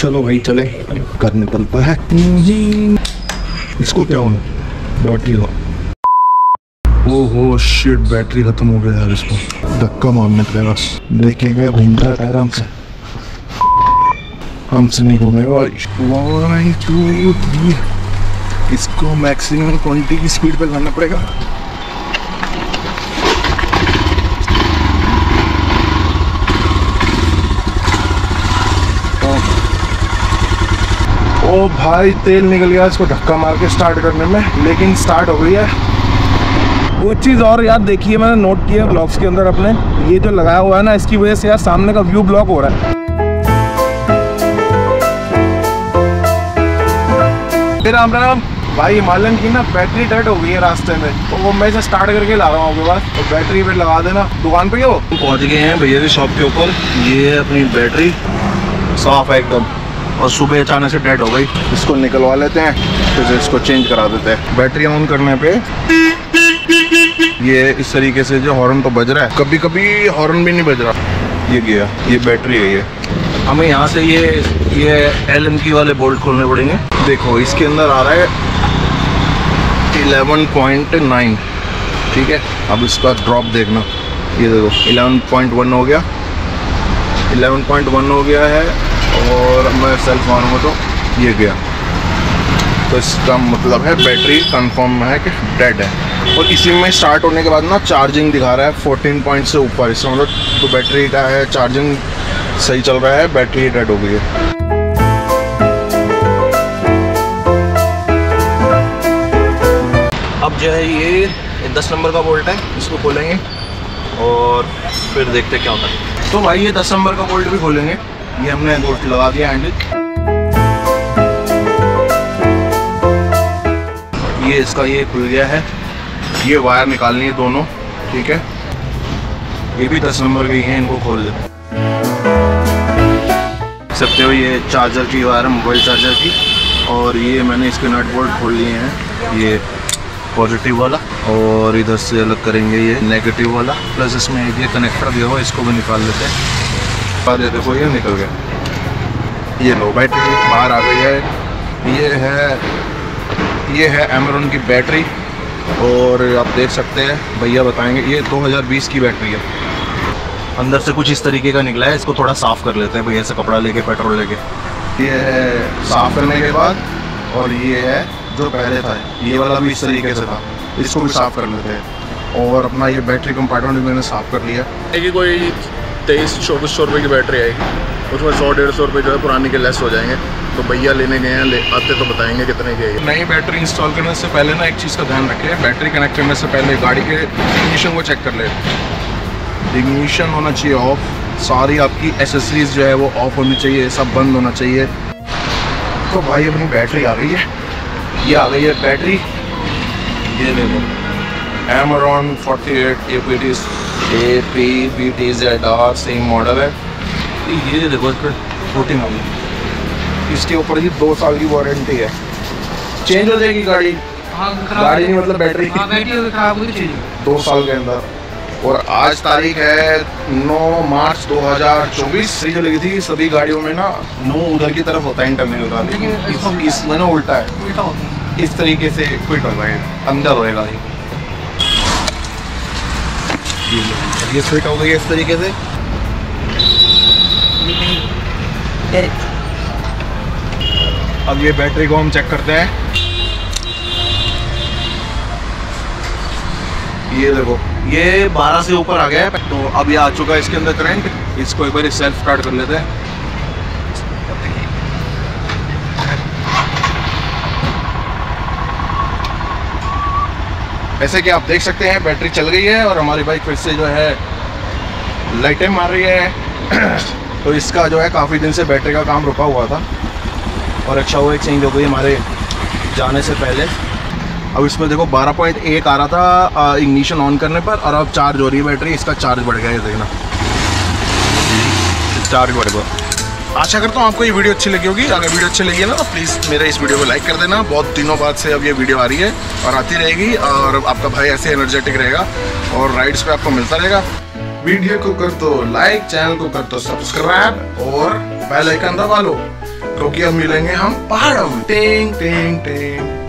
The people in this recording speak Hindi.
चलो भाई चले, घर निकलता है। इसको क्या होना, बैटरी हो। ओहो शिट, बैटरी खत्म हो गया यार। इसको धक्का मारने पड़ेगा। देखेंगे घूमता है आराम से, हमसे नहीं घूमेगा। 1 2 3, इसको मैक्सिमम 20 की स्पीड पे करना पड़ेगा। ओ भाई तेल निकल गया इसको धक्का मार के स्टार्ट करने में, लेकिन स्टार्ट हो गई है। वो चीज़ और यार देखिए, मैंने नोट किया ब्लॉग्स के अंदर अपने, ये जो लगाया हुआ है ना, इसकी वजह से यार सामने का व्यू ब्लॉक हो रहा है। राम राम भाई, हिमालयन की ना बैटरी डेड हो गई है रास्ते में, तो वो मैं इसे स्टार्ट करके ला रहा हूँ आपके पास, तो बैटरी पे लगा देना। दुकान पे हो? पहुँच गए हैं भैया की शॉप के ऊपर। ये है अपनी बैटरी, साफ है एकदम, और सुबह अचानक से डेड हो गई। इसको निकलवा लेते हैं, फिर इसको चेंज करा देते हैं। बैटरी ऑन करने पे ये इस तरीके से जो हॉर्न तो बज रहा है, कभी कभी हॉर्न भी नहीं बज रहा। ये गया, ये बैटरी है। ये हमें यहाँ से ये एलन की वाले बोल्ट खोलने पड़ेंगे। देखो इसके अंदर आ रहा है 11.9, ठीक है। अब इसका ड्रॉप देखना, ये देखो 11.1 हो गया, 11.1 हो गया है। और मैं सेल्फ मारूंगा तो ये गया, तो इसका मतलब है बैटरी कंफर्म है कि डेड है। और इसी में स्टार्ट होने के बाद ना चार्जिंग दिखा रहा है 14 पॉइंट से ऊपर, इसका मतलब तो बैटरी का है चार्जिंग सही चल रहा है, बैटरी डेड हो गई है। अब जो है ये 10 नंबर का बोल्ट है, इसको खोलेंगे और फिर देखते हैं क्या होता है। तो भाई ये 10 नंबर का बोल्ट भी खोलेंगे। ये हमने बोल्ट लगा दिया हैंडल। ये इसका ये खुल गया है, ये वायर निकालनी है दोनों, ठीक है। ये भी 10 नंबर की है, इनको खोल देते सकते हो। ये चार्जर की वायर है, मोबाइल चार्जर की। और ये मैंने इसके नट बोल्ट खोल लिए हैं, ये पॉजिटिव वाला, और इधर से अलग करेंगे ये नेगेटिव वाला। प्लस इसमें ये कनेक्टर दिया हुआ, इसको भी निकाल लेते हैं। ये देखो ये निकल गया, ये लो बैटरी बाहर आ गई है। ये है एमरॉन की बैटरी, और आप देख सकते हैं भैया बताएंगे, ये 2020 की बैटरी है। अंदर से कुछ इस तरीके का निकला है, इसको थोड़ा साफ़ कर लेते हैं भैया से, कपड़ा लेके, पेट्रोल लेके। ये है साफ़ करने के बाद, और ये है जो पहले था, ये वाला भी इस तरीके से था, इसको भी साफ़ कर लेते हैं। और अपना ये बैटरी कंपार्टमेंट मैंने साफ़ कर लिया। कोई 2300-2400 रुपये की बैटरी आएगी, उसमें 100-150 रुपये जो है पुरानी के लेस हो जाएंगे। तो भैया लेने गए हैं, आते तो बताएंगे कितने की है। नई बैटरी इंस्टॉल करने से पहले ना एक चीज़ का ध्यान रखें, बैटरी कनेक्ट करने से पहले गाड़ी के इग्निशन को चेक कर ले। इग्निशन होना चाहिए ऑफ, सारी आपकी एसेसरीज जो है वो ऑफ होनी चाहिए, सब बंद होना चाहिए। तो भाई अपनी बैटरी आ गई है, ये आ गई है बैटरी। ये देखो एमरॉन 48 APBTZ सेम मॉडल है। ये देखो इसका 14 हो गई, इसके ऊपर ही 2 साल की वारंटी है। चेंज हो जाएगी गाड़ी, गाड़ी नहीं मतलब बैटरी खराब हुई चेंज 2 साल के अंदर। और आज तारीख है 9 मार्च 2024। जो लगी थी सभी गाड़ियों में ना 9 उधर की तरफ होता है इंटरनल का, लेकिन इसमें ना उल्टा है, इस तरीके से फिट हो गए, अंदर होएगा ये फिट हो गई इस तरीके से। अब ये बैटरी को हम चेक करते हैं। ये देखो ये 12 से ऊपर आ गया है, तो अब ये आ चुका है इसके अंदर करंट। इसको एक बार सेल्फ स्टार्ट कर लेते हैं। ऐसे कि आप देख सकते हैं बैटरी चल गई है, और हमारी बाइक फिर से जो है लाइटें मार रही है। तो इसका जो है काफ़ी दिन से बैटरी का काम रुका हुआ था, और अच्छा वो चेंज हो गई हमारे जाने से पहले। अब इसमें देखो 12.1 आ रहा था इग्निशन ऑन करने पर, और अब चार्ज हो रही है बैटरी। इसका चार्ज बढ़ गया है, देखना चार्ज बढ़ गया। आशा करता हूँ आपको ये वीडियो अच्छी लगी होगी। अगर वीडियो अच्छी लगी है ना तो प्लीज़ मेरे इस वीडियो को लाइक कर देना। बहुत दिनों बाद से अब ये वीडियो आ रही है और आती रहेगी, और आपका भाई ऐसे एनर्जेटिक रहेगा और राइड्स पे आपको मिलता रहेगा। वीडियो को कर दो लाइक, चैनल को कर दो सब्सक्राइब, और बेल आइकन दबा लो। क्योंकि अब मिलेंगे हम पहाड़ों में। टिंग टिंग टिंग।